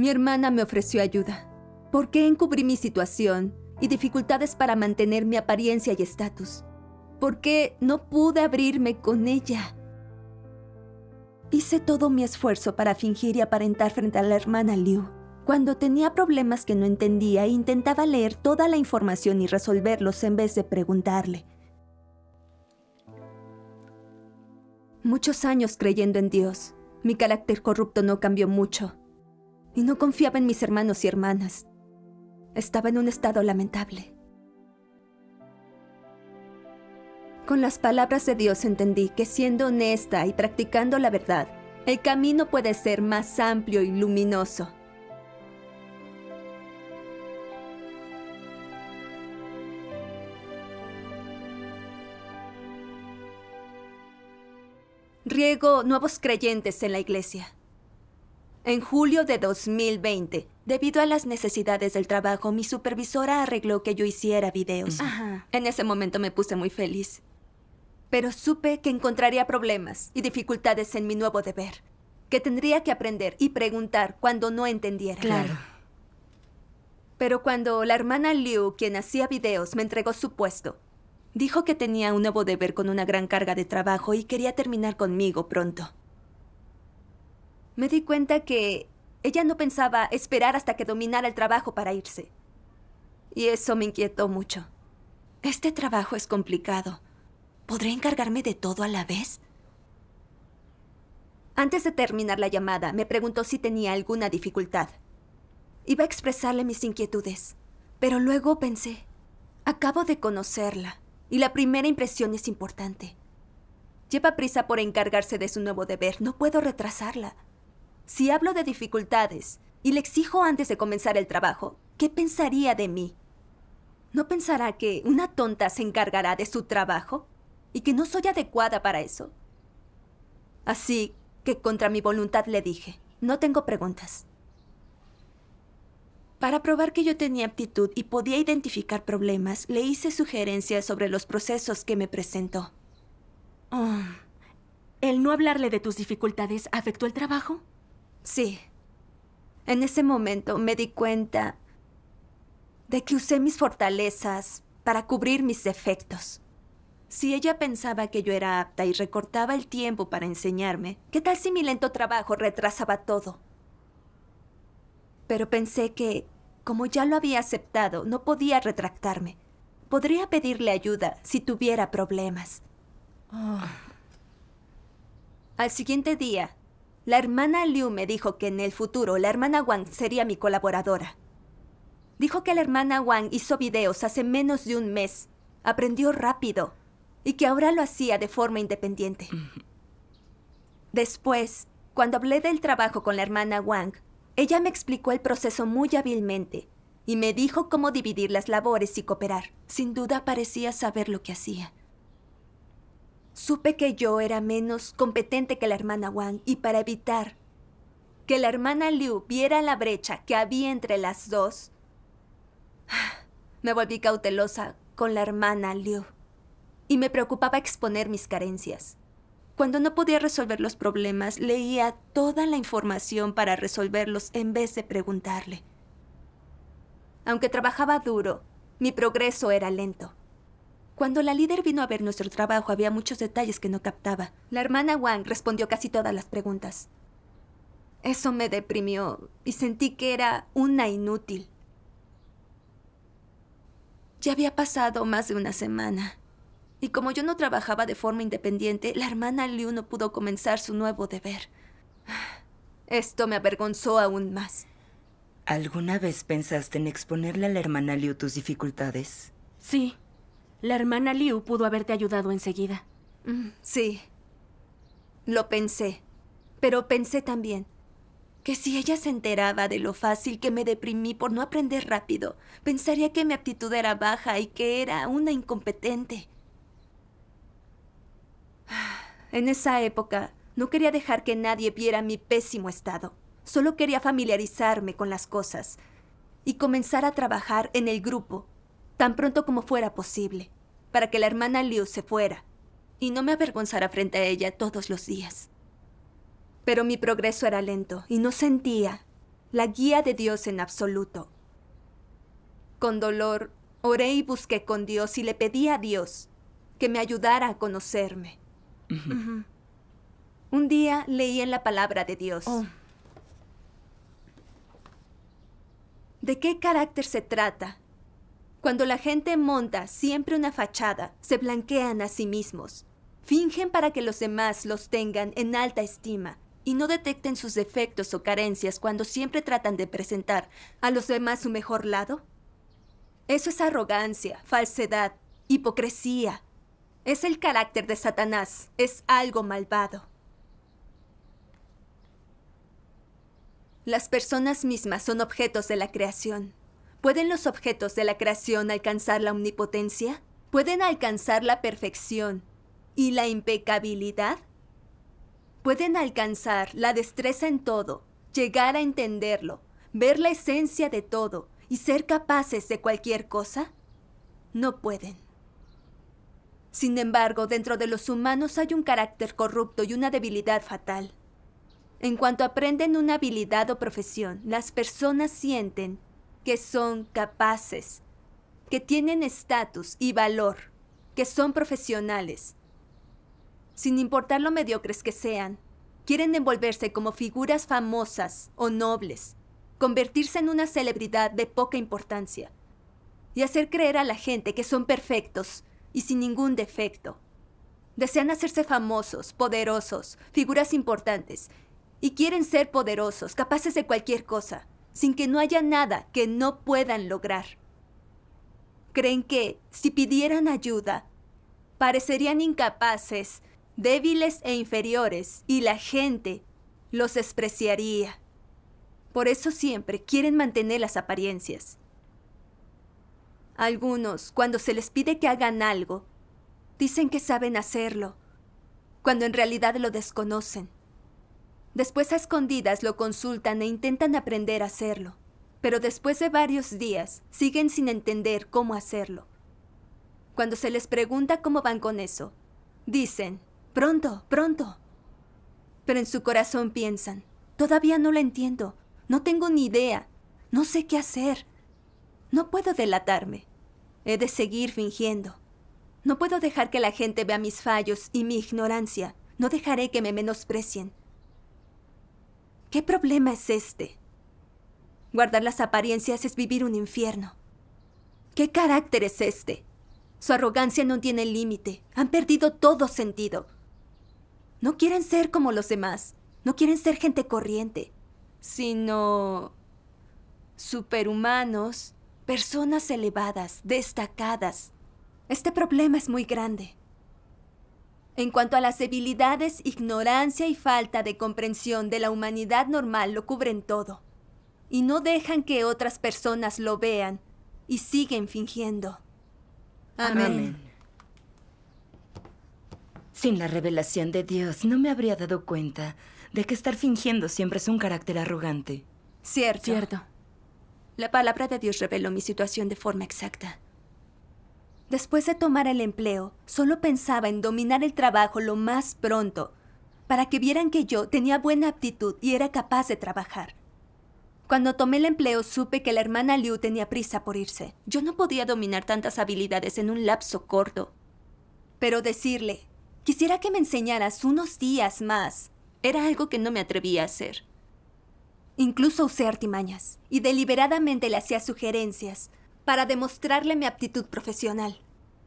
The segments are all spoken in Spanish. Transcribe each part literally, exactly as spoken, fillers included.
Mi hermana me ofreció ayuda. ¿Por qué encubrí mi situación y dificultades para mantener mi apariencia y estatus? ¿Por qué no pude abrirme con ella? Hice todo mi esfuerzo para fingir y aparentar frente a la hermana Liu. Cuando tenía problemas que no entendía, intentaba leer toda la información y resolverlos en vez de preguntarle. Muchos años creyendo en Dios, mi carácter corrupto no cambió mucho. Y no confiaba en mis hermanos y hermanas. Estaba en un estado lamentable. Con las palabras de Dios entendí que siendo honesta y practicando la verdad, el camino puede ser más amplio y luminoso. Riego nuevos creyentes en la iglesia. En julio de dos mil veinte, debido a las necesidades del trabajo, mi supervisora arregló que yo hiciera videos. Ajá. En ese momento me puse muy feliz. Pero supe que encontraría problemas y dificultades en mi nuevo deber, que tendría que aprender y preguntar cuando no entendiera. Claro. Pero cuando la hermana Liu, quien hacía videos, me entregó su puesto, dijo que tenía un nuevo deber con una gran carga de trabajo y quería terminar conmigo pronto. Me di cuenta que ella no pensaba esperar hasta que dominara el trabajo para irse. Y eso me inquietó mucho. Este trabajo es complicado. ¿Podré encargarme de todo a la vez? Antes de terminar la llamada, me preguntó si tenía alguna dificultad. Iba a expresarle mis inquietudes, pero luego pensé, acabo de conocerla. Y la primera impresión es importante. Lleva prisa por encargarse de su nuevo deber. No puedo retrasarla. Si hablo de dificultades y le exijo antes de comenzar el trabajo, ¿qué pensaría de mí? ¿No pensará que una tonta se encargará de su trabajo y que no soy adecuada para eso? Así que contra mi voluntad le dije, no tengo preguntas. Para probar que yo tenía aptitud y podía identificar problemas, le hice sugerencias sobre los procesos que me presentó. Oh. ¿El no hablarle de tus dificultades afectó el trabajo? Sí. En ese momento me di cuenta de que usé mis fortalezas para cubrir mis defectos. Si ella pensaba que yo era apta y recortaba el tiempo para enseñarme, ¿qué tal si mi lento trabajo retrasaba todo? Pero pensé que, como ya lo había aceptado, no podía retractarme. Podría pedirle ayuda si tuviera problemas. Oh. Al siguiente día, la hermana Liu me dijo que en el futuro la hermana Wang sería mi colaboradora. Dijo que la hermana Wang hizo videos hace menos de un mes, aprendió rápido y que ahora lo hacía de forma independiente. Después, cuando hablé del trabajo con la hermana Wang, ella me explicó el proceso muy hábilmente y me dijo cómo dividir las labores y cooperar. Sin duda parecía saber lo que hacía. Supe que yo era menos competente que la hermana Wang y para evitar que la hermana Liu viera la brecha que había entre las dos, me volví cautelosa con la hermana Liu y me preocupaba exponer mis carencias. Cuando no podía resolver los problemas, leía toda la información para resolverlos en vez de preguntarle. Aunque trabajaba duro, mi progreso era lento. Cuando la líder vino a ver nuestro trabajo, había muchos detalles que no captaba. La hermana Wang respondió casi todas las preguntas. Eso me deprimió y sentí que era una inútil. Ya había pasado más de una semana. Y como yo no trabajaba de forma independiente, la hermana Liu no pudo comenzar su nuevo deber. Esto me avergonzó aún más. ¿Alguna vez pensaste en exponerle a la hermana Liu tus dificultades? Sí. La hermana Liu pudo haberte ayudado enseguida. Mm, sí. Lo pensé. Pero pensé también que si ella se enteraba de lo fácil que me deprimí por no aprender rápido, pensaría que mi aptitud era baja y que era una incompetente. En esa época, no quería dejar que nadie viera mi pésimo estado. Solo quería familiarizarme con las cosas y comenzar a trabajar en el grupo tan pronto como fuera posible, para que la hermana Liu se fuera y no me avergonzara frente a ella todos los días. Pero mi progreso era lento y no sentía la guía de Dios en absoluto. Con dolor, oré y busqué con Dios y le pedí a Dios que me ayudara a conocerme. Uh-huh. Uh-huh. Un día leí en la palabra de Dios. Oh. ¿De qué carácter se trata? Cuando la gente monta siempre una fachada, se blanquean a sí mismos. Fingen para que los demás los tengan en alta estima y no detecten sus defectos o carencias cuando siempre tratan de presentar a los demás su mejor lado. Eso es arrogancia, falsedad, hipocresía. Es el carácter de Satanás, es algo malvado. Las personas mismas son objetos de la creación. ¿Pueden los objetos de la creación alcanzar la omnipotencia? ¿Pueden alcanzar la perfección y la impecabilidad? ¿Pueden alcanzar la destreza en todo, llegar a entenderlo, ver la esencia de todo y ser capaces de cualquier cosa? No pueden. Sin embargo, dentro de los humanos hay un carácter corrupto y una debilidad fatal. En cuanto aprenden una habilidad o profesión, las personas sienten que son capaces, que tienen estatus y valor, que son profesionales. Sin importar lo mediocres que sean, quieren envolverse como figuras famosas o nobles, convertirse en una celebridad de poca importancia y hacer creer a la gente que son perfectos y sin ningún defecto. Desean hacerse famosos, poderosos, figuras importantes, y quieren ser poderosos, capaces de cualquier cosa, sin que no haya nada que no puedan lograr. Creen que, si pidieran ayuda, parecerían incapaces, débiles e inferiores, y la gente los despreciaría. Por eso siempre quieren mantener las apariencias. Algunos, cuando se les pide que hagan algo, dicen que saben hacerlo, cuando en realidad lo desconocen. Después a escondidas lo consultan e intentan aprender a hacerlo, pero después de varios días siguen sin entender cómo hacerlo. Cuando se les pregunta cómo van con eso, dicen, pronto, pronto. Pero en su corazón piensan, todavía no lo entiendo, no tengo ni idea, no sé qué hacer. No puedo delatarme, he de seguir fingiendo. No puedo dejar que la gente vea mis fallos y mi ignorancia, no dejaré que me menosprecien. ¿Qué problema es este? Guardar las apariencias es vivir un infierno. ¿Qué carácter es este? Su arrogancia no tiene límite. Han perdido todo sentido. No quieren ser como los demás. No quieren ser gente corriente, sino superhumanos, personas elevadas, destacadas. Este problema es muy grande. En cuanto a las debilidades, ignorancia y falta de comprensión de la humanidad normal lo cubren todo. Y no dejan que otras personas lo vean y siguen fingiendo. Amén. Amén. Sin la revelación de Dios, no me habría dado cuenta de que estar fingiendo siempre es un carácter arrogante. Cierto. Cierto. La palabra de Dios reveló mi situación de forma exacta. Después de tomar el empleo, solo pensaba en dominar el trabajo lo más pronto, para que vieran que yo tenía buena aptitud y era capaz de trabajar. Cuando tomé el empleo, supe que la hermana Liu tenía prisa por irse. Yo no podía dominar tantas habilidades en un lapso corto. Pero decirle, quisiera que me enseñaras unos días más, era algo que no me atrevía a hacer. Incluso usé artimañas y deliberadamente le hacía sugerencias para demostrarle mi aptitud profesional.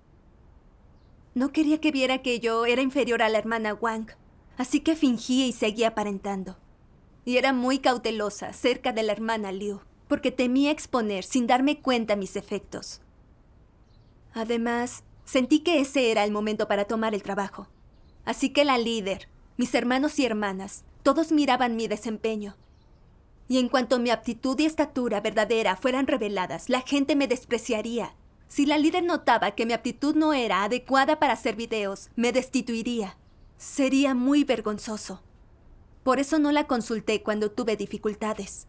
No quería que viera que yo era inferior a la hermana Wang, así que fingía y seguía aparentando. Y era muy cautelosa cerca de la hermana Liu, porque temía exponer sin darme cuenta mis defectos. Además, sentí que ese era el momento para tomar el trabajo. Así que la líder, mis hermanos y hermanas, todos miraban mi desempeño. Y en cuanto mi aptitud y estatura verdadera fueran reveladas, la gente me despreciaría. Si la líder notaba que mi aptitud no era adecuada para hacer videos, me destituiría. Sería muy vergonzoso. Por eso no la consulté cuando tuve dificultades.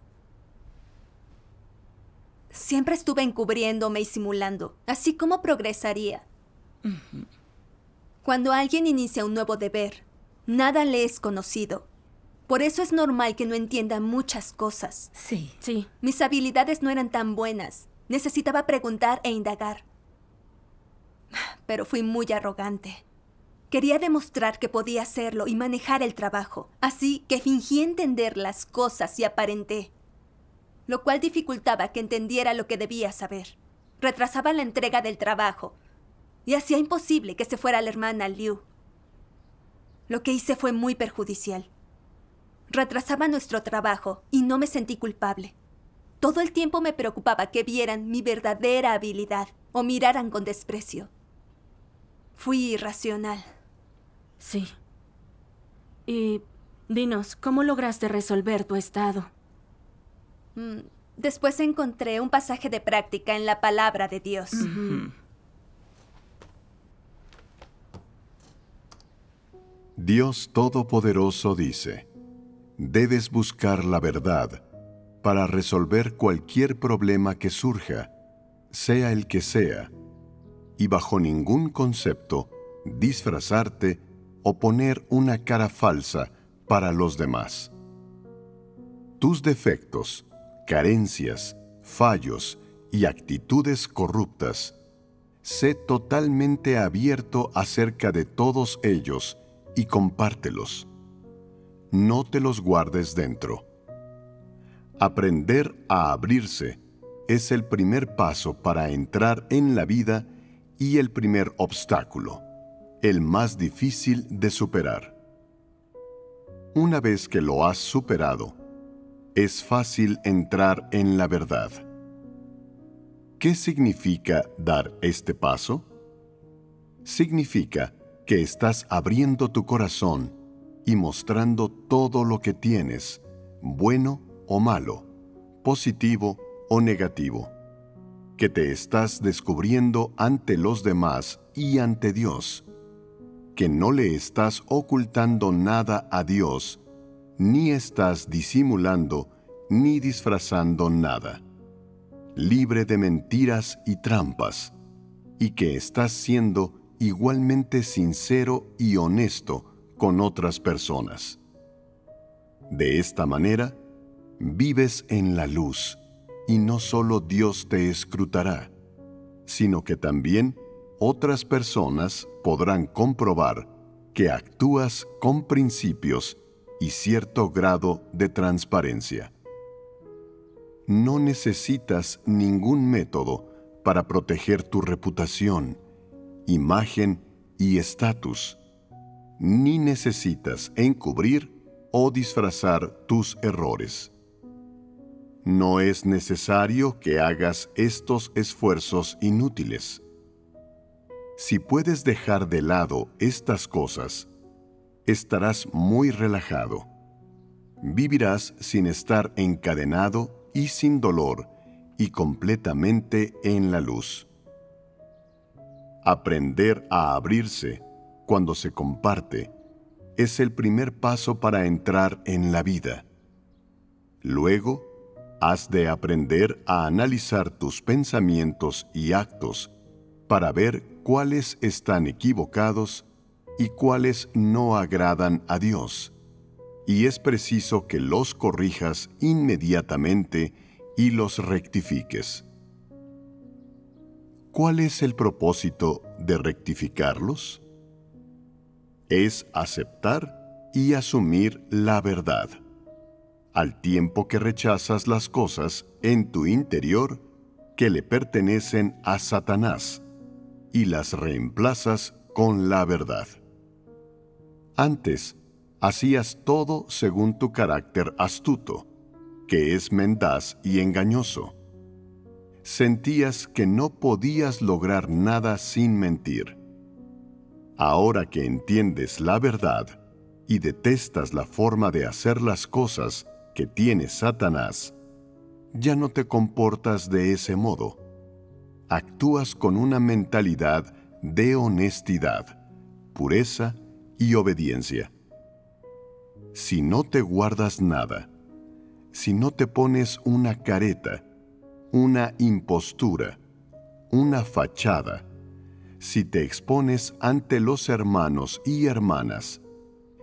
Siempre estuve encubriéndome y simulando, así como progresaría. Uh-huh. Cuando alguien inicia un nuevo deber, nada le es conocido. Por eso es normal que no entienda muchas cosas. Sí. Sí. Mis habilidades no eran tan buenas. Necesitaba preguntar e indagar. Pero fui muy arrogante. Quería demostrar que podía hacerlo y manejar el trabajo, así que fingí entender las cosas y aparenté, lo cual dificultaba que entendiera lo que debía saber. Retrasaba la entrega del trabajo y hacía imposible que se fuera la hermana Liu. Lo que hice fue muy perjudicial. Retrasaba nuestro trabajo y no me sentí culpable. Todo el tiempo me preocupaba que vieran mi verdadera habilidad o miraran con desprecio. Fui irracional. Sí. Y dinos, ¿cómo lograste resolver tu estado? Mm, Después encontré un pasaje de práctica en la palabra de Dios. Uh-huh. Dios Todopoderoso dice: debes buscar la verdad para resolver cualquier problema que surja, sea el que sea, y bajo ningún concepto disfrazarte o poner una cara falsa para los demás. Tus defectos, carencias, fallos y actitudes corruptas, sé totalmente abierto acerca de todos ellos y compártelos. No te los guardes dentro. Aprender a abrirse es el primer paso para entrar en la vida y el primer obstáculo, el más difícil de superar. Una vez que lo has superado, es fácil entrar en la verdad. ¿Qué significa dar este paso? Significa que estás abriendo tu corazón y mostrando todo lo que tienes, bueno o malo, positivo o negativo, que te estás descubriendo ante los demás y ante Dios, que no le estás ocultando nada a Dios, ni estás disimulando ni disfrazando nada, libre de mentiras y trampas, y que estás siendo igualmente sincero y honesto con otras personas. De esta manera, vives en la luz, y no solo Dios te escrutará, sino que también otras personas podrán comprobar que actúas con principios y cierto grado de transparencia. No necesitas ningún método para proteger tu reputación, imagen y estatus, ni necesitas encubrir o disfrazar tus errores. No es necesario que hagas estos esfuerzos inútiles. Si puedes dejar de lado estas cosas, estarás muy relajado. Vivirás sin estar encadenado y sin dolor, y completamente en la luz. Aprender a abrirse cuando se comparte es el primer paso para entrar en la vida. Luego, has de aprender a analizar tus pensamientos y actos para ver cuáles están equivocados y cuáles no agradan a Dios, y es preciso que los corrijas inmediatamente y los rectifiques. ¿Cuál es el propósito de rectificarlos? Es aceptar y asumir la verdad, al tiempo que rechazas las cosas en tu interior que le pertenecen a Satanás y las reemplazas con la verdad. Antes, hacías todo según tu carácter astuto, que es mendaz y engañoso. Sentías que no podías lograr nada sin mentir. Ahora que entiendes la verdad y detestas la forma de hacer las cosas que tiene Satanás, ya no te comportas de ese modo. Actúas con una mentalidad de honestidad, pureza y obediencia. Si no te guardas nada, si no te pones una careta, una impostura, una fachada, si te expones ante los hermanos y hermanas,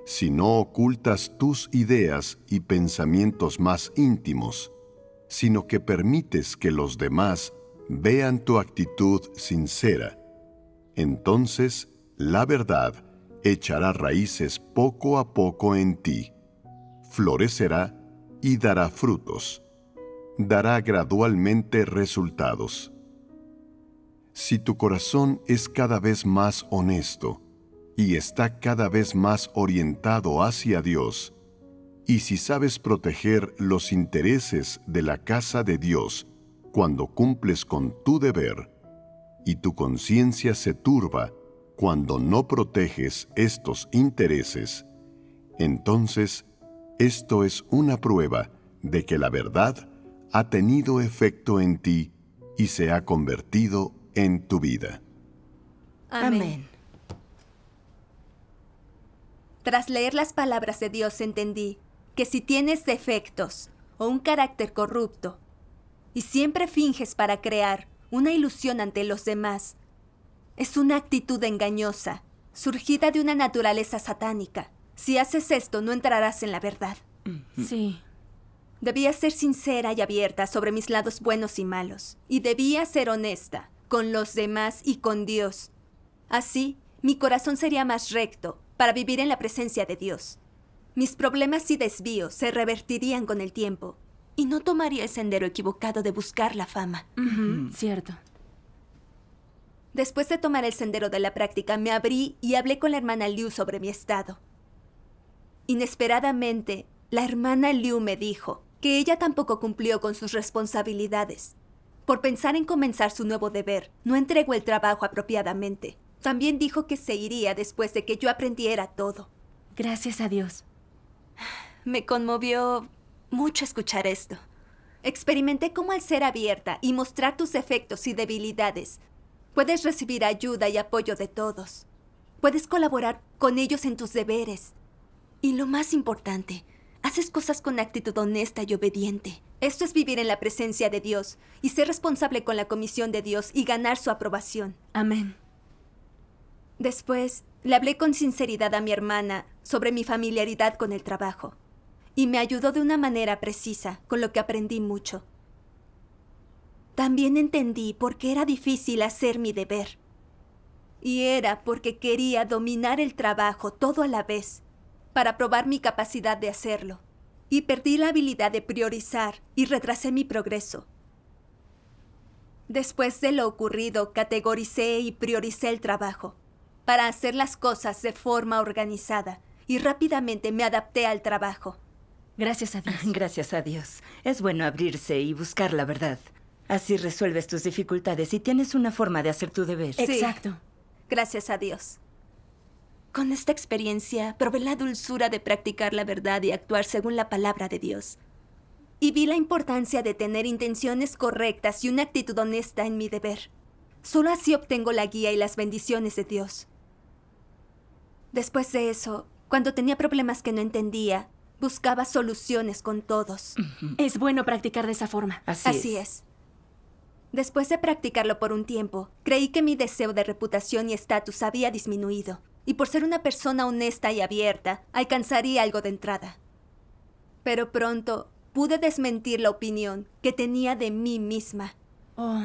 si no ocultas tus ideas y pensamientos más íntimos, sino que permites que los demás vean tu actitud sincera. Entonces, la verdad echará raíces poco a poco en ti, florecerá y dará frutos. Dará gradualmente resultados. Si tu corazón es cada vez más honesto y está cada vez más orientado hacia Dios, y si sabes proteger los intereses de la casa de Dios cuando cumples con tu deber, y tu conciencia se turba cuando no proteges estos intereses, entonces esto es una prueba de que la verdad ha tenido efecto en ti y se ha convertido en tu vida. Amén. Amén. Tras leer las palabras de Dios entendí que si tienes defectos o un carácter corrupto y siempre finges para crear una ilusión ante los demás, es una actitud engañosa, surgida de una naturaleza satánica. Si haces esto, no entrarás en la verdad. Sí. Debía ser sincera y abierta sobre mis lados buenos y malos, y debía ser honesta con los demás y con Dios. Así, mi corazón sería más recto para vivir en la presencia de Dios. Mis problemas y desvíos se revertirían con el tiempo, y no tomaría el sendero equivocado de buscar la fama. Ujú, cierto. Después de tomar el sendero de la práctica, me abrí y hablé con la hermana Liu sobre mi estado. Inesperadamente, la hermana Liu me dijo que ella tampoco cumplió con sus responsabilidades. Por pensar en comenzar su nuevo deber, no entregó el trabajo apropiadamente. También dijo que se iría después de que yo aprendiera todo. Gracias a Dios. Me conmovió mucho escuchar esto. Experimenté cómo al ser abierta y mostrar tus defectos y debilidades, puedes recibir ayuda y apoyo de todos. Puedes colaborar con ellos en tus deberes. Y lo más importante, haces cosas con actitud honesta y obediente. Esto es vivir en la presencia de Dios y ser responsable con la comisión de Dios y ganar su aprobación. Amén. Después, le hablé con sinceridad a mi hermana sobre mi familiaridad con el trabajo. Y me ayudó de una manera precisa, con lo que aprendí mucho. También entendí por qué era difícil hacer mi deber. Y era porque quería dominar el trabajo todo a la vez, para probar mi capacidad de hacerlo. Y perdí la habilidad de priorizar y retrasé mi progreso. Después de lo ocurrido, categoricé y prioricé el trabajo, para hacer las cosas de forma organizada, y rápidamente me adapté al trabajo. Gracias a Dios. Gracias a Dios. Es bueno abrirse y buscar la verdad. Así resuelves tus dificultades y tienes una forma de hacer tu deber. Sí. Exacto. Gracias a Dios. Con esta experiencia, probé la dulzura de practicar la verdad y actuar según la palabra de Dios. Y vi la importancia de tener intenciones correctas y una actitud honesta en mi deber. Solo así obtengo la guía y las bendiciones de Dios. Después de eso, cuando tenía problemas que no entendía, buscaba soluciones con todos. Es bueno practicar de esa forma. Así, Así es. Después de practicarlo por un tiempo, creí que mi deseo de reputación y estatus había disminuido, y por ser una persona honesta y abierta, alcanzaría algo de entrada. Pero pronto pude desmentir la opinión que tenía de mí misma. Oh.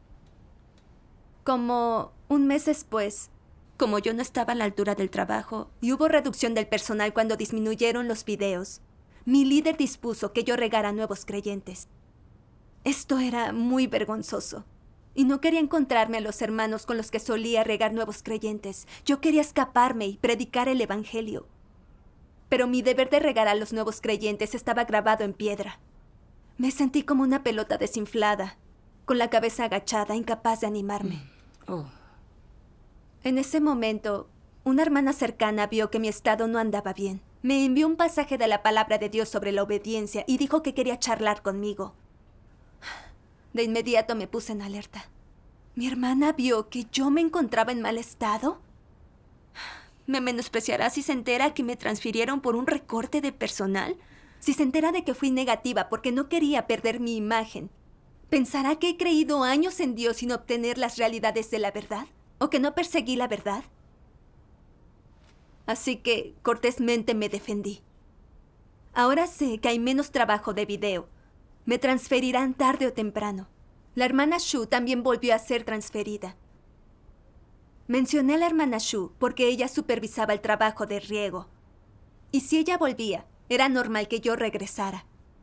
Como un mes después, como yo no estaba a la altura del trabajo y hubo reducción del personal cuando disminuyeron los videos, mi líder dispuso que yo regara nuevos creyentes. Esto era muy vergonzoso. Y no quería encontrarme a los hermanos con los que solía regar nuevos creyentes. Yo quería escaparme y predicar el evangelio. Pero mi deber de regar a los nuevos creyentes estaba grabado en piedra. Me sentí como una pelota desinflada, con la cabeza agachada, incapaz de animarme. Oh. En ese momento, una hermana cercana vio que mi estado no andaba bien. Me envió un pasaje de la palabra de Dios sobre la obediencia y dijo que quería charlar conmigo. De inmediato me puse en alerta. ¿Mi hermana vio que yo me encontraba en mal estado? ¿Me menospreciará si se entera que me transfirieron por un recorte de personal? Si se entera de que fui negativa porque no quería perder mi imagen, ¿pensará que he creído años en Dios sin obtener las realidades de la verdad? ¿O que no perseguí la verdad? así que cortésmente me defendí. Ahora sé que hay menos trabajo de video. Me transferirán tarde o temprano. La hermana Shu también volvió a ser transferida. Mencioné a la hermana Shu porque ella supervisaba el trabajo de riego. Y si ella volvía, era normal que yo regresara.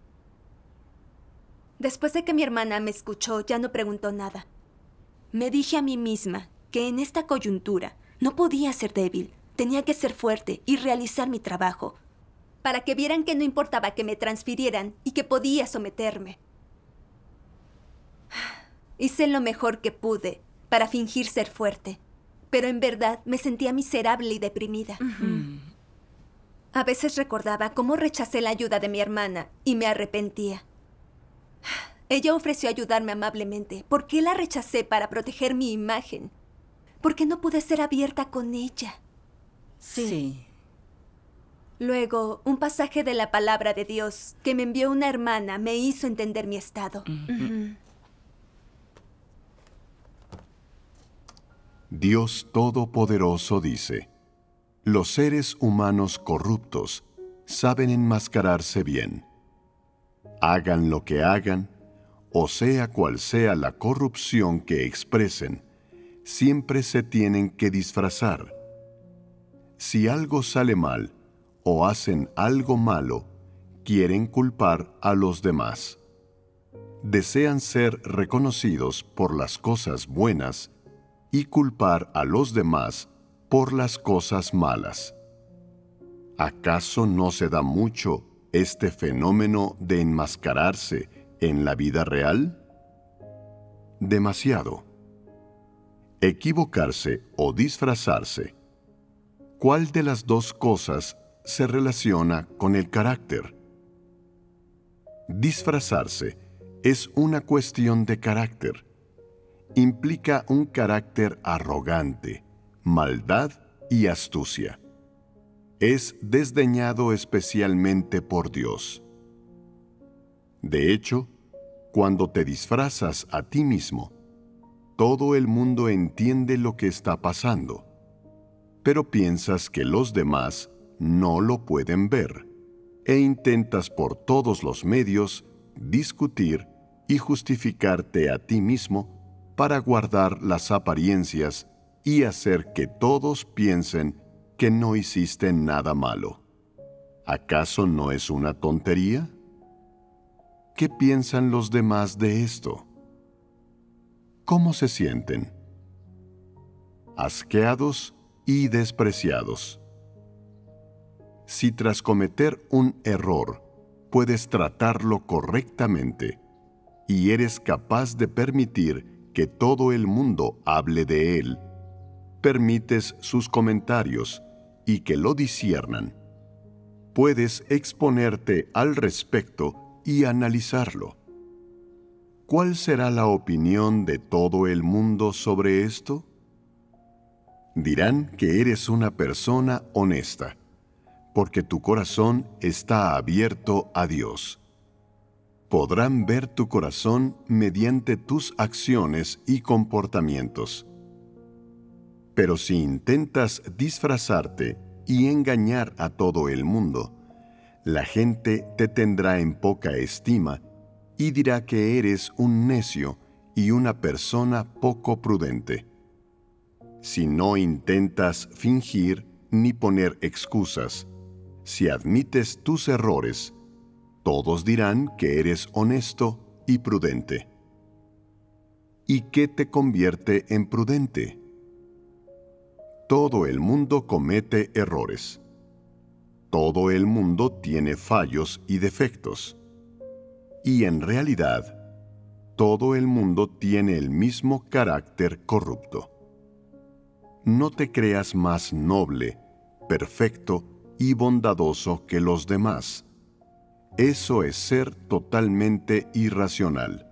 Después de que mi hermana me escuchó, ya no preguntó nada. Me dije a mí misma que en esta coyuntura no podía ser débil, tenía que ser fuerte y realizar mi trabajo, para que vieran que no importaba que me transfirieran y que podía someterme. Hice lo mejor que pude para fingir ser fuerte, pero en verdad me sentía miserable y deprimida. Uh-huh. A veces recordaba cómo rechacé la ayuda de mi hermana y me arrepentía. Ella ofreció ayudarme amablemente. ¿Por qué la rechacé para proteger mi imagen? ¿Por qué no pude ser abierta con ella? Sí. sí. Luego, un pasaje de la palabra de Dios que me envió una hermana me hizo entender mi estado. Uh-huh. Uh-huh. Dios Todopoderoso dice: los seres humanos corruptos saben enmascararse bien. Hagan lo que hagan, o sea cual sea la corrupción que expresen, siempre se tienen que disfrazar. Si algo sale mal o hacen algo malo, quieren culpar a los demás. Desean ser reconocidos por las cosas buenas y culpar a los demás por las cosas malas. ¿Acaso no se da mucho este fenómeno de enmascararse en la vida real? Demasiado. Equivocarse o disfrazarse. ¿Cuál de las dos cosas se relaciona con el carácter? Disfrazarse es una cuestión de carácter. Implica un carácter arrogante, maldad y astucia. Es desdeñado especialmente por Dios. De hecho, cuando te disfrazas a ti mismo, todo el mundo entiende lo que está pasando, pero piensas que los demás no lo pueden ver, e intentas por todos los medios discutir y justificarte a ti mismo para guardar las apariencias y hacer que todos piensen que no hiciste nada malo. ¿Acaso no es una tontería? ¿Qué piensan los demás de esto? ¿Cómo se sienten? Asqueados y despreciados. Si tras cometer un error puedes tratarlo correctamente y eres capaz de permitir que todo el mundo hable de él, permites sus comentarios y que lo disciernan, puedes exponerte al respecto y analizarlo. ¿Cuál será la opinión de todo el mundo sobre esto? Dirán que eres una persona honesta, porque tu corazón está abierto a Dios. Podrán ver tu corazón mediante tus acciones y comportamientos. Pero si intentas disfrazarte y engañar a todo el mundo, la gente te tendrá en poca estima y dirá que eres un necio y una persona poco prudente. Si no intentas fingir ni poner excusas, si admites tus errores, todos dirán que eres honesto y prudente. ¿Y qué te convierte en prudente? Todo el mundo comete errores. Todo el mundo tiene fallos y defectos. Y en realidad, todo el mundo tiene el mismo carácter corrupto. No te creas más noble, perfecto y bondadoso que los demás. Eso es ser totalmente irracional.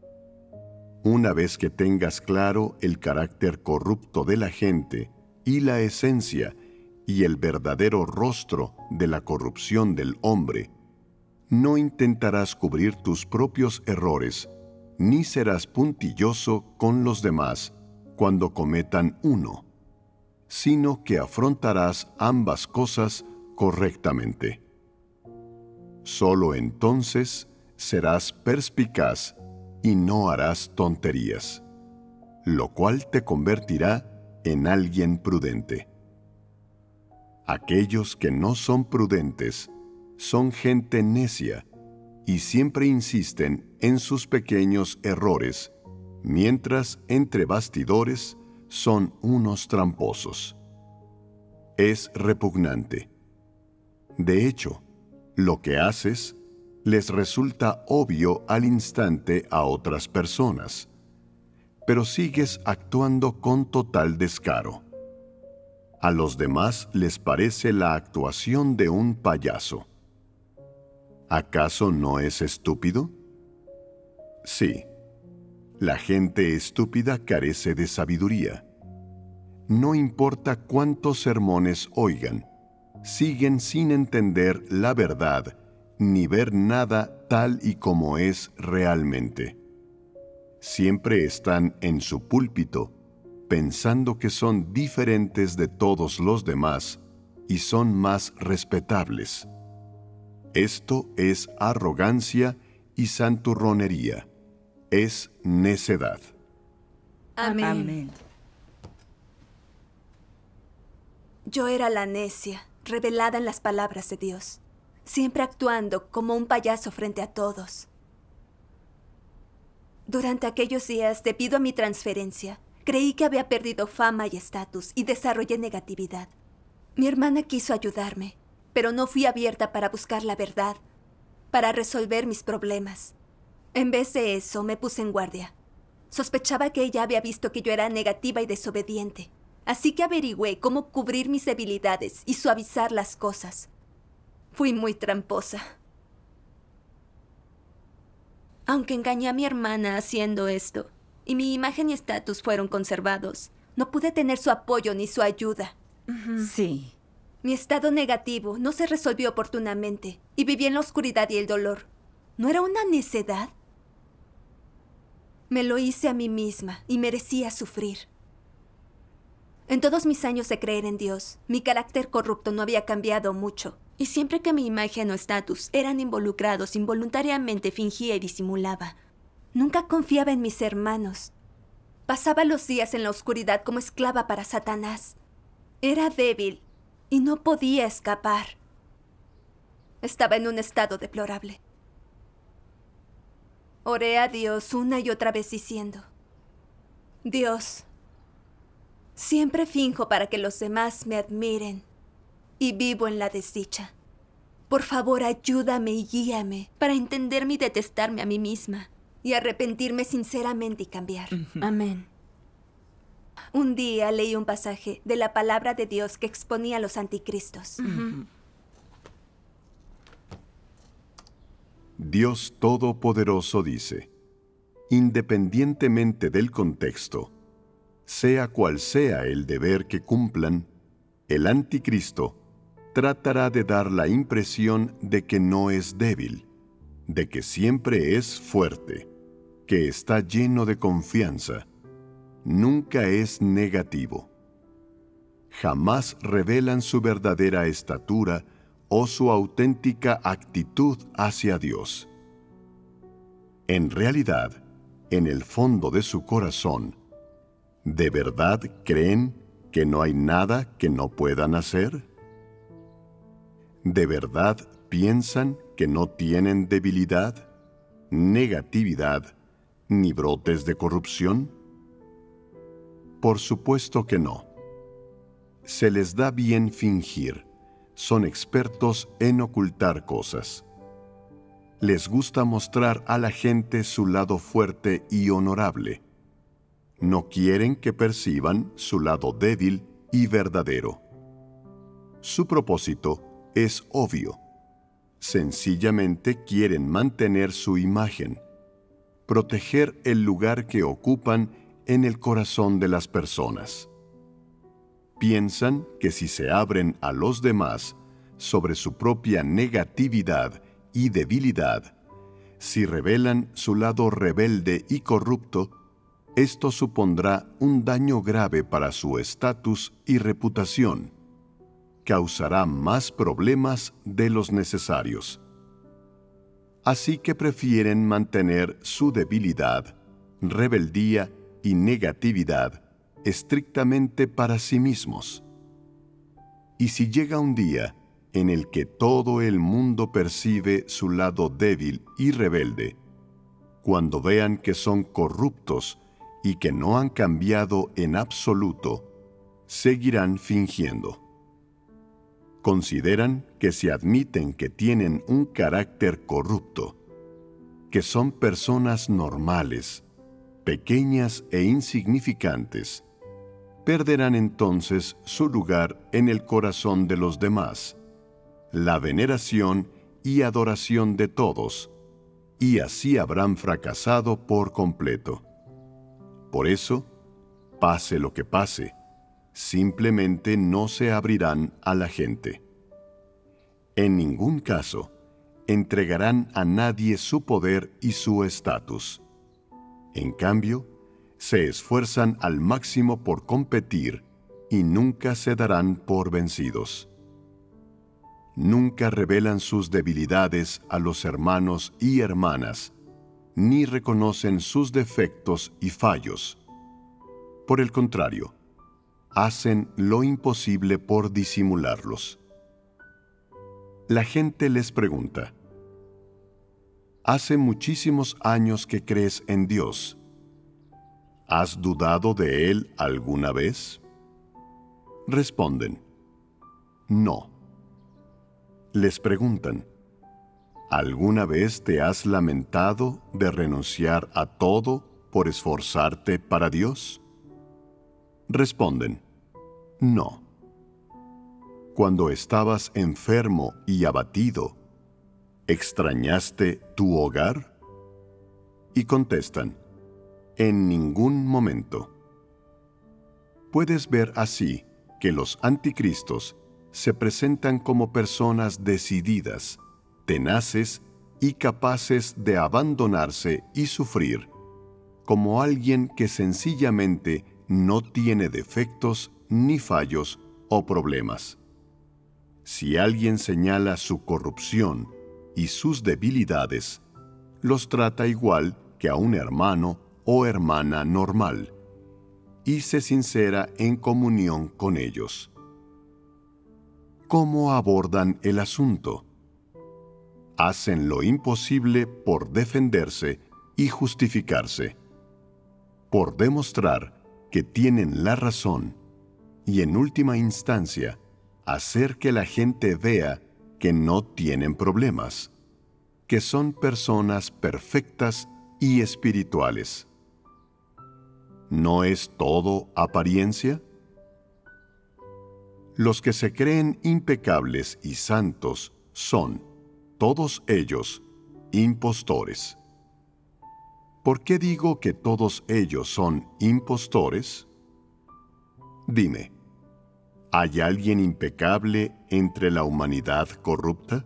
Una vez que tengas claro el carácter corrupto de la gente y la esencia y el verdadero rostro de la corrupción del hombre, no intentarás cubrir tus propios errores, ni serás puntilloso con los demás cuando cometan uno. sino que afrontarás ambas cosas correctamente. Solo entonces serás perspicaz y no harás tonterías, lo cual te convertirá en alguien prudente. Aquellos que no son prudentes son gente necia y siempre insisten en sus pequeños errores, mientras entre bastidores son unos tramposos. Es repugnante. De hecho, lo que haces les resulta obvio al instante a otras personas, pero sigues actuando con total descaro. A los demás les parece la actuación de un payaso. ¿Acaso no es estúpido? Sí. La gente estúpida carece de sabiduría. No importa cuántos sermones oigan, siguen sin entender la verdad ni ver nada tal y como es realmente. Siempre están en su púlpito, pensando que son diferentes de todos los demás y son más respetables. Esto es arrogancia y santurronería. Es necedad. Amén. Amén. Yo era la necia, revelada en las palabras de Dios, siempre actuando como un payaso frente a todos. Durante aquellos días, debido a mi transferencia, creí que había perdido fama y estatus y desarrollé negatividad. Mi hermana quiso ayudarme, pero no fui abierta para buscar la verdad, para resolver mis problemas. En vez de eso, me puse en guardia. Sospechaba que ella había visto que yo era negativa y desobediente, así que averigüé cómo cubrir mis debilidades y suavizar las cosas. Fui muy tramposa. Aunque engañé a mi hermana haciendo esto, y mi imagen y estatus fueron conservados, no pude tener su apoyo ni su ayuda. Sí. Mi estado negativo no se resolvió oportunamente, y viví en la oscuridad y el dolor. ¿No era una necedad? Me lo hice a mí misma y merecía sufrir. En todos mis años de creer en Dios, mi carácter corrupto no había cambiado mucho, y siempre que mi imagen o estatus eran involucrados, involuntariamente fingía y disimulaba. Nunca confiaba en mis hermanos. Pasaba los días en la oscuridad como esclava para Satanás. Era débil y no podía escapar. Estaba en un estado deplorable. Oré a Dios una y otra vez diciendo: Dios, siempre finjo para que los demás me admiren y vivo en la desdicha. Por favor, ayúdame y guíame para entenderme y detestarme a mí misma y arrepentirme sinceramente y cambiar. Amén. Un día leí un pasaje de la palabra de Dios que exponía a los anticristos. Dios Todopoderoso dice, independientemente del contexto, sea cual sea el deber que cumplan, el anticristo tratará de dar la impresión de que no es débil, de que siempre es fuerte, que está lleno de confianza, nunca es negativo. Jamás revelan su verdadera estatura o su auténtica actitud hacia Dios. En realidad, en el fondo de su corazón, ¿de verdad creen que no hay nada que no puedan hacer? ¿De verdad piensan que no tienen debilidad, negatividad, ni brotes de corrupción? Por supuesto que no. Se les da bien fingir. Son expertos en ocultar cosas. Les gusta mostrar a la gente su lado fuerte y honorable. No quieren que perciban su lado débil y verdadero. Su propósito es obvio. Sencillamente quieren mantener su imagen, proteger el lugar que ocupan en el corazón de las personas. Piensan que si se abren a los demás sobre su propia negatividad y debilidad, si revelan su lado rebelde y corrupto, esto supondrá un daño grave para su estatus y reputación. Causará más problemas de los necesarios. Así que prefieren mantener su debilidad, rebeldía y negatividad estrictamente para sí mismos. Y si llega un día en el que todo el mundo percibe su lado débil y rebelde, cuando vean que son corruptos y que no han cambiado en absoluto, seguirán fingiendo. Consideran que si admiten que tienen un carácter corrupto, que son personas normales, pequeñas e insignificantes, perderán entonces su lugar en el corazón de los demás, la veneración y adoración de todos, y así habrán fracasado por completo. Por eso, pase lo que pase, simplemente no se abrirán a la gente. En ningún caso, entregarán a nadie su poder y su estatus. En cambio, se esfuerzan al máximo por competir y nunca se darán por vencidos. Nunca revelan sus debilidades a los hermanos y hermanas, ni reconocen sus defectos y fallos. Por el contrario, hacen lo imposible por disimularlos. La gente les pregunta: «Hace muchísimos años que crees en Dios. ¿Has dudado de Él alguna vez?». Responden: «No». Les preguntan: ¿alguna vez te has lamentado de renunciar a todo por esforzarte para Dios? Responden: «No». Cuando estabas enfermo y abatido, ¿extrañaste tu hogar? Y contestan: «En ningún momento». Puedes ver así que los anticristos se presentan como personas decididas, tenaces y capaces de abandonarse y sufrir, como alguien que sencillamente no tiene defectos ni fallos o problemas. Si alguien señala su corrupción y sus debilidades, los trata igual que a un hermano o hermana normal, y se sincera en comunión con ellos. ¿Cómo abordan el asunto? Hacen lo imposible por defenderse y justificarse, por demostrar que tienen la razón y, en última instancia, hacer que la gente vea que no tienen problemas, que son personas perfectas y espirituales. ¿No es todo apariencia? Los que se creen impecables y santos son, todos ellos, impostores. ¿Por qué digo que todos ellos son impostores? Dime, ¿hay alguien impecable entre la humanidad corrupta?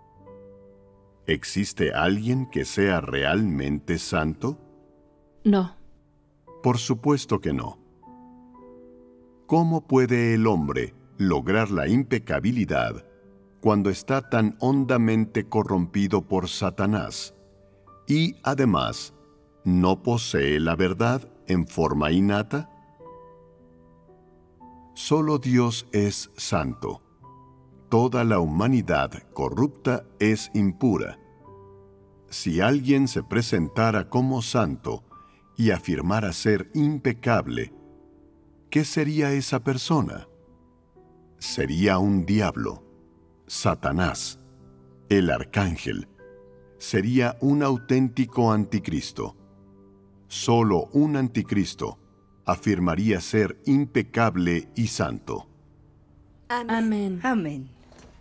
¿Existe alguien que sea realmente santo? No. Por supuesto que no. ¿Cómo puede el hombre lograr la impecabilidad cuando está tan hondamente corrompido por Satanás y, además, no posee la verdad en forma innata? Solo Dios es santo. Toda la humanidad corrupta es impura. Si alguien se presentara como santo y afirmara ser impecable, ¿qué sería esa persona? Sería un diablo, Satanás, el arcángel. Sería un auténtico anticristo. Solo un anticristo afirmaría ser impecable y santo. Amén. Amén. Amén.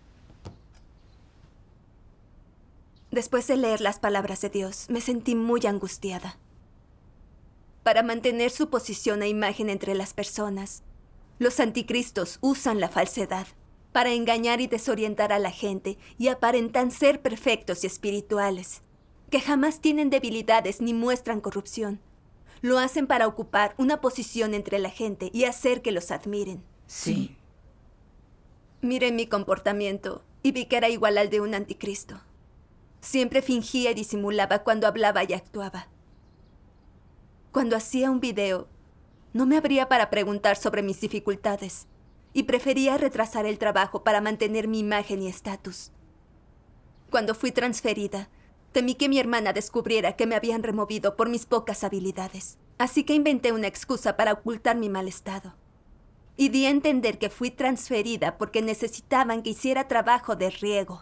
Después de leer las palabras de Dios, me sentí muy angustiada. Para mantener su posición e imagen entre las personas, los anticristos usan la falsedad para engañar y desorientar a la gente y aparentan ser perfectos y espirituales, que jamás tienen debilidades ni muestran corrupción. Lo hacen para ocupar una posición entre la gente y hacer que los admiren. Sí. Miré mi comportamiento y vi que era igual al de un anticristo. Siempre fingía y disimulaba cuando hablaba y actuaba. Cuando hacía un video, no me abría para preguntar sobre mis dificultades y prefería retrasar el trabajo para mantener mi imagen y estatus. Cuando fui transferida, temí que mi hermana descubriera que me habían removido por mis pocas habilidades, así que inventé una excusa para ocultar mi mal estado. Y di a entender que fui transferida porque necesitaban que hiciera trabajo de riego.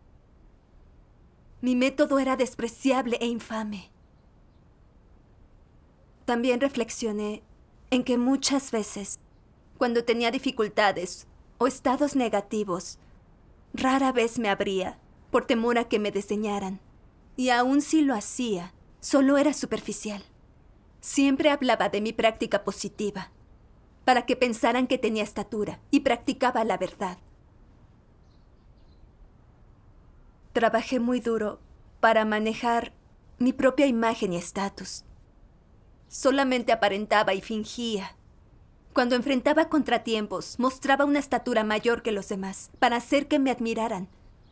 Mi método era despreciable e infame. También reflexioné en que muchas veces, cuando tenía dificultades o estados negativos, rara vez me abría por temor a que me desdeñaran. Y aun si lo hacía, solo era superficial. Siempre hablaba de mi práctica positiva, para que pensaran que tenía estatura y practicaba la verdad. Trabajé muy duro para manejar mi propia imagen y estatus. Solamente aparentaba y fingía. Cuando enfrentaba contratiempos, mostraba una estatura mayor que los demás, para hacer que me admiraran.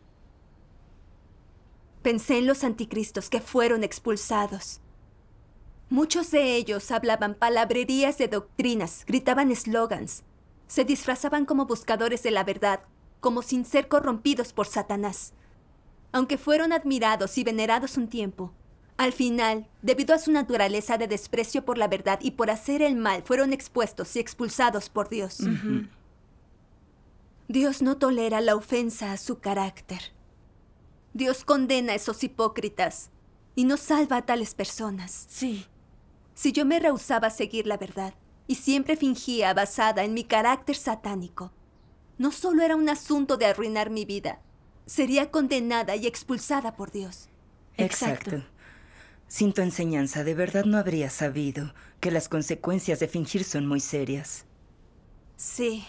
Pensé en los anticristos que fueron expulsados. Muchos de ellos hablaban palabrerías de doctrinas, gritaban eslogans, se disfrazaban como buscadores de la verdad, como sin ser corrompidos por Satanás. Aunque fueron admirados y venerados un tiempo, al final, debido a su naturaleza de desprecio por la verdad y por hacer el mal, fueron expuestos y expulsados por Dios. Uh-huh. Dios no tolera la ofensa a su carácter. Dios condena a esos hipócritas y no salva a tales personas. Sí. Si yo me rehusaba a seguir la verdad y siempre fingía basada en mi carácter satánico, no solo era un asunto de arruinar mi vida, sería condenada y expulsada por Dios. Exacto. Exacto. Sin tu enseñanza, de verdad no habría sabido que las consecuencias de fingir son muy serias. Sí.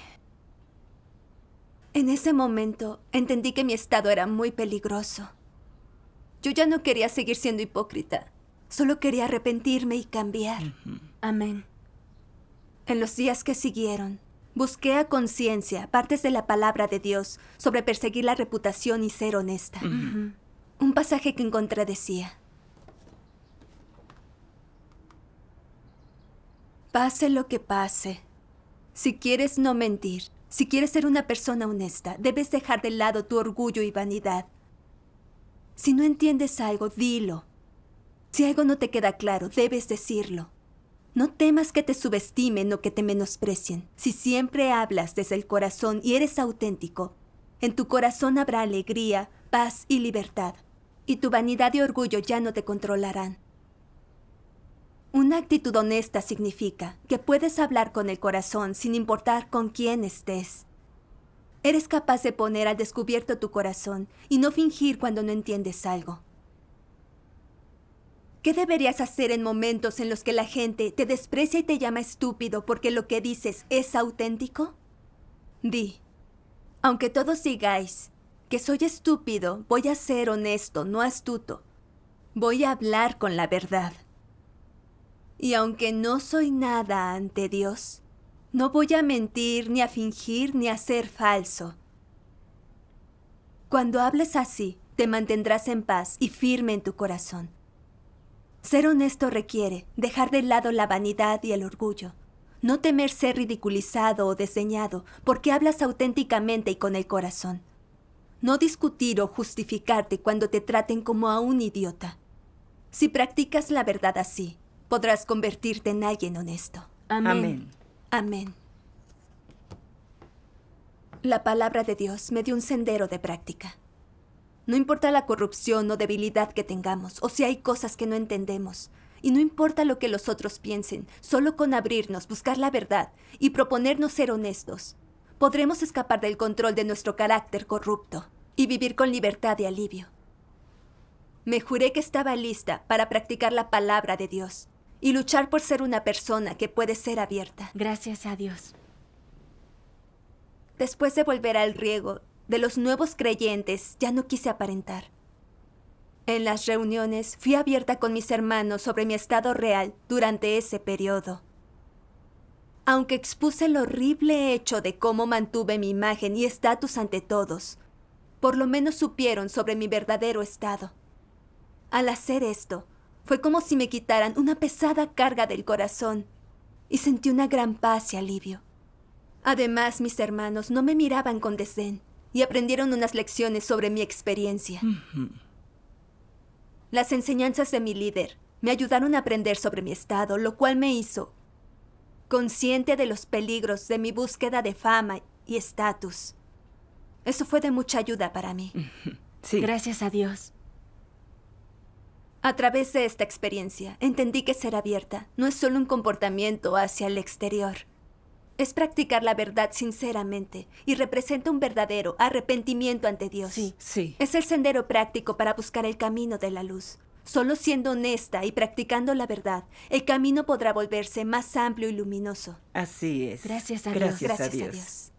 En ese momento, entendí que mi estado era muy peligroso. Yo ya no quería seguir siendo hipócrita. Solo quería arrepentirme y cambiar. Uh-huh. Amén. En los días que siguieron, busqué a conciencia partes de la palabra de Dios sobre perseguir la reputación y ser honesta. Uh-huh. Un pasaje que encontré decía: pase lo que pase, si quieres no mentir, si quieres ser una persona honesta, debes dejar de lado tu orgullo y vanidad. Si no entiendes algo, dilo. Si algo no te queda claro, debes decirlo. No temas que te subestimen o que te menosprecien. Si siempre hablas desde el corazón y eres auténtico, en tu corazón habrá alegría, paz y libertad, y tu vanidad y orgullo ya no te controlarán. Una actitud honesta significa que puedes hablar con el corazón sin importar con quién estés. Eres capaz de poner al descubierto tu corazón y no fingir cuando no entiendes algo. ¿Qué deberías hacer en momentos en los que la gente te desprecia y te llama estúpido porque lo que dices es auténtico? Di: aunque todos digáis que soy estúpido, voy a ser honesto, no astuto. Voy a hablar con la verdad. Y aunque no soy nada ante Dios, no voy a mentir, ni a fingir, ni a ser falso. Cuando hables así, te mantendrás en paz y firme en tu corazón. Ser honesto requiere dejar de lado la vanidad y el orgullo, no temer ser ridiculizado o desdeñado porque hablas auténticamente y con el corazón. No discutir o justificarte cuando te traten como a un idiota. Si practicas la verdad así, podrás convertirte en alguien honesto. Amén. Amén. Amén. La palabra de Dios me dio un sendero de práctica. No importa la corrupción o debilidad que tengamos, o si hay cosas que no entendemos, y no importa lo que los otros piensen, solo con abrirnos, buscar la verdad y proponernos ser honestos, podremos escapar del control de nuestro carácter corrupto y vivir con libertad y alivio. Me juré que estaba lista para practicar la palabra de Dios y luchar por ser una persona que puede ser abierta. Gracias a Dios. Después de volver al riego de los nuevos creyentes, ya no quise aparentar. En las reuniones fui abierta con mis hermanos sobre mi estado real durante ese periodo. Aunque expuse el horrible hecho de cómo mantuve mi imagen y estatus ante todos, por lo menos supieron sobre mi verdadero estado. Al hacer esto, fue como si me quitaran una pesada carga del corazón y sentí una gran paz y alivio. Además, mis hermanos no me miraban con desdén y aprendieron unas lecciones sobre mi experiencia. Ujú. Las enseñanzas de mi líder me ayudaron a aprender sobre mi estado, lo cual me hizo consciente de los peligros de mi búsqueda de fama y estatus. Eso fue de mucha ayuda para mí. Sí. Gracias a Dios. A través de esta experiencia, entendí que ser abierta no es solo un comportamiento hacia el exterior. Es practicar la verdad sinceramente y representa un verdadero arrepentimiento ante Dios. Sí. Sí. Es el sendero práctico para buscar el camino de la luz. Solo siendo honesta y practicando la verdad, el camino podrá volverse más amplio y luminoso. Así es. Gracias a Dios. Gracias, Gracias a Dios. a Dios.